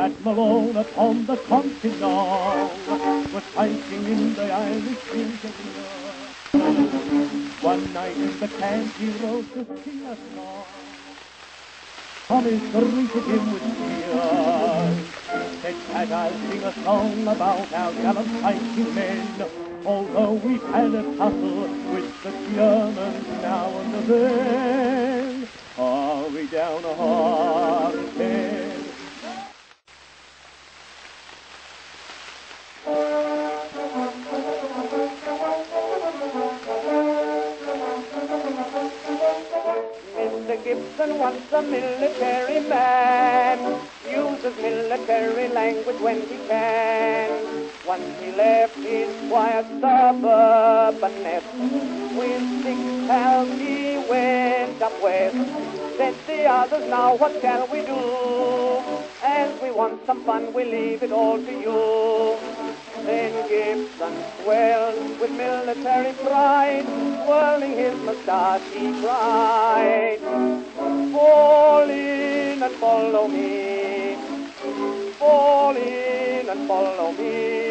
Jack Malone upon the Continent was fighting in the Irish Field. One night in the camp he wrote to sing a song. Thomas greeted him with tears. Said, Jack, I'll sing a song about our gallant fighting men. Although we've had a tussle with the Germans now and then, are we down a hard head? Mr. Gibson wants a military man, uses military language when he can. Once he left his quiet suburban nest, with 6 pals he went up west. Said the others, now what shall we do? As we want some fun, we leave it all to you. Then Gibson swelled with military pride, twirling his moustache he cried, fall in and follow me, fall in and follow me.